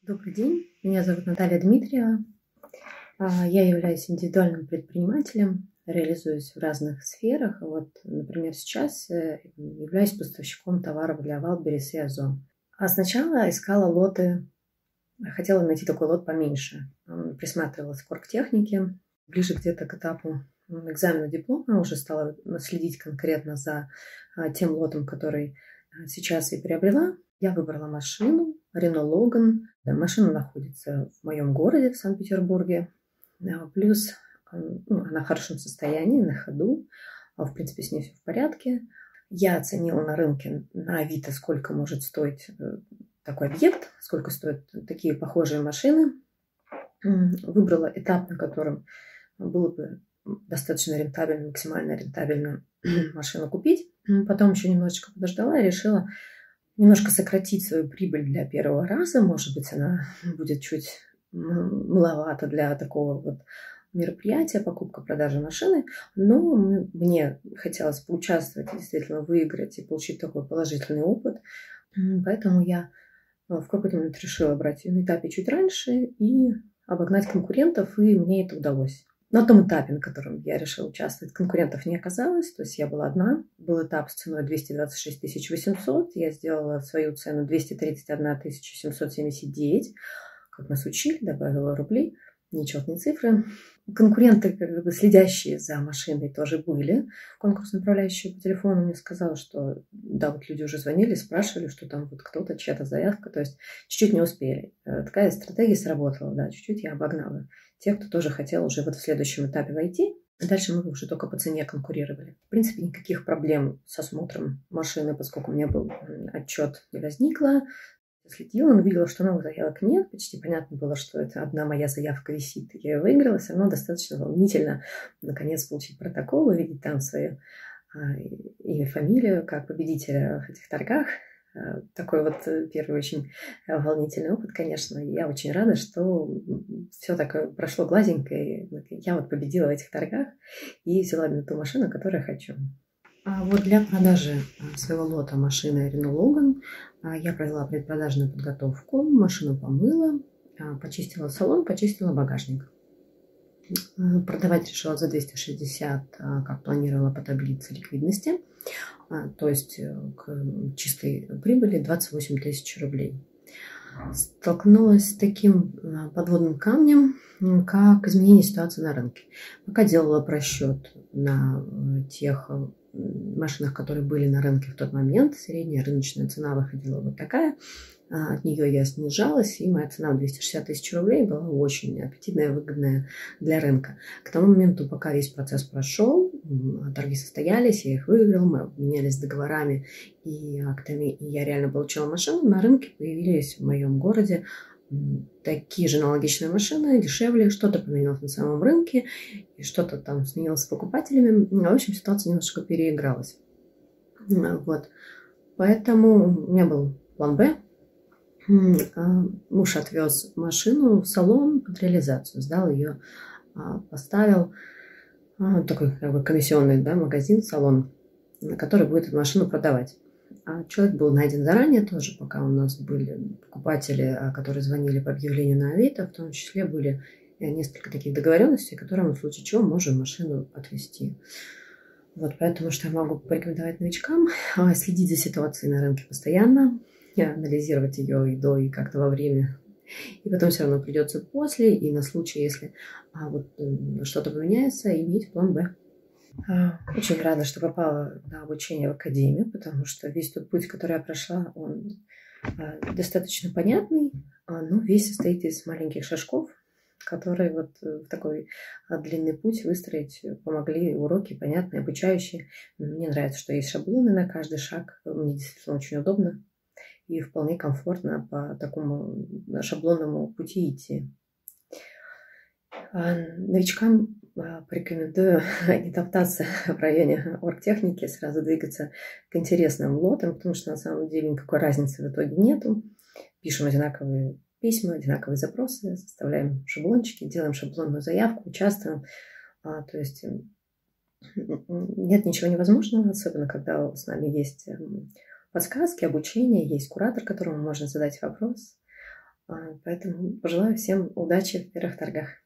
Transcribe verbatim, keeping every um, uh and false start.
Добрый день, меня зовут Наталья Дмитриева. Я являюсь индивидуальным предпринимателем, реализуюсь в разных сферах. Вот, например, сейчас являюсь поставщиком товаров для Wildberries и Озон. А сначала искала лоты, хотела найти такой лот поменьше. Присматривалась к оргтехнике. Ближе где-то к этапу экзамена диплома уже стала следить конкретно за тем лотом, который сейчас и приобрела. Я выбрала машину Renault Logan. Машина находится в моем городе, в Санкт-Петербурге. Плюс ну, она в хорошем состоянии, на ходу. В принципе, с ней все в порядке. Я оценила на рынке на Авито, сколько может стоить такой объект, сколько стоят такие похожие машины. Выбрала этап, на котором было бы достаточно рентабельно, максимально рентабельно машину купить. Потом еще немножечко подождала и решила немножко сократить свою прибыль для первого раза. Может быть, она будет чуть маловато для такого вот мероприятия, покупка-продажа машины. Но мне хотелось поучаствовать, действительно выиграть и получить такой положительный опыт. Поэтому я в какой-то момент решила брать ее на этапе чуть раньше и обогнать конкурентов, и мне это удалось. На том этапе, на котором я решила участвовать, конкурентов не оказалось, то есть я была одна. Был этап с ценой двести двадцать шесть тысяч восемьсот, я сделала свою цену двести тридцать одна тысяча семьсот семьдесят девять, как нас учили, добавила рубли, нечетные цифры. Конкуренты, как бы следящие за машиной, тоже были. Конкурсный управляющий по телефону мне сказал, что да, вот люди уже звонили, спрашивали, что там вот кто-то, чья-то заявка, то есть чуть-чуть не успели. Такая стратегия сработала, да, чуть-чуть я обогнала тех, кто тоже хотел уже вот в следующем этапе войти. Дальше мы уже только по цене конкурировали. В принципе, никаких проблем с осмотром машины, поскольку у меня был отчет, не возникло. Следила, но видела, что новых заявок нет. Почти понятно было, что это одна моя заявка висит. Я ее выиграла. Все равно достаточно волнительно наконец получить протокол, увидеть там свое а, имя, фамилию как победителя в этих торгах. А, такой вот первый очень волнительный опыт, конечно. Я очень рада, что все такое прошло гладенько. И я вот победила в этих торгах и взяла именно ту машину, которую я хочу. А вот для продажи своего лота машины Renault Logan я провела предпродажную подготовку, машину помыла, почистила салон, почистила багажник. Продавать решила за двести шестьдесят, как планировала по таблице ликвидности, то есть к чистой прибыли двадцать восемь тысяч рублей. Столкнулась с таким подводным камнем, как изменение ситуации на рынке. Пока делала просчет на тех машинах, которые были на рынке в тот момент, средняя рыночная цена выходила вот такая. От нее я снижалась, и моя цена в двести шестьдесят тысяч рублей была очень аппетитная, выгодная для рынка. К тому моменту, пока весь процесс прошел, торги состоялись, я их выиграл, мы обменялись договорами и актами, и я реально получила машину. На рынке появились в моем городе такие же аналогичные машины, дешевле, что-то поменялось на самом рынке, и что-то там сменилось с покупателями. В общем, ситуация немножко переигралась. Вот. Поэтому у меня был план Б. Муж отвез машину в салон под реализацию, сдал ее, поставил такой как бы комиссионный, да, магазин, салон, на который будет эту машину продавать. А человек был найден заранее тоже, пока у нас были покупатели, которые звонили по объявлению на Авито, в том числе были несколько таких договоренностей, которые мы в случае чего можем машину отвезти. Вот поэтому что я могу порекомендовать новичкам: следить за ситуацией на рынке постоянно, анализировать ее и до, и как-то во время. И потом все равно придется после, и на случай, если а, вот, что-то поменяется, иметь план Б. Очень рада, что попала на обучение в академию, потому что весь тот путь, который я прошла, он достаточно понятный, но весь состоит из маленьких шажков, которые вот в такой длинный путь выстроить помогли уроки, понятные, обучающие. Мне нравится, что есть шаблоны на каждый шаг, мне действительно очень удобно и вполне комфортно по такому шаблонному пути идти. Новичкам порекомендую не топтаться в районе оргтехники, сразу двигаться к интересным лотам, потому что на самом деле никакой разницы в итоге нету. Пишем одинаковые письма, одинаковые запросы, составляем шаблончики, делаем шаблонную заявку, участвуем. То есть нет ничего невозможного, особенно когда с нами есть подсказки, обучение, есть куратор, которому можно задать вопрос. Поэтому пожелаю всем удачи в первых торгах.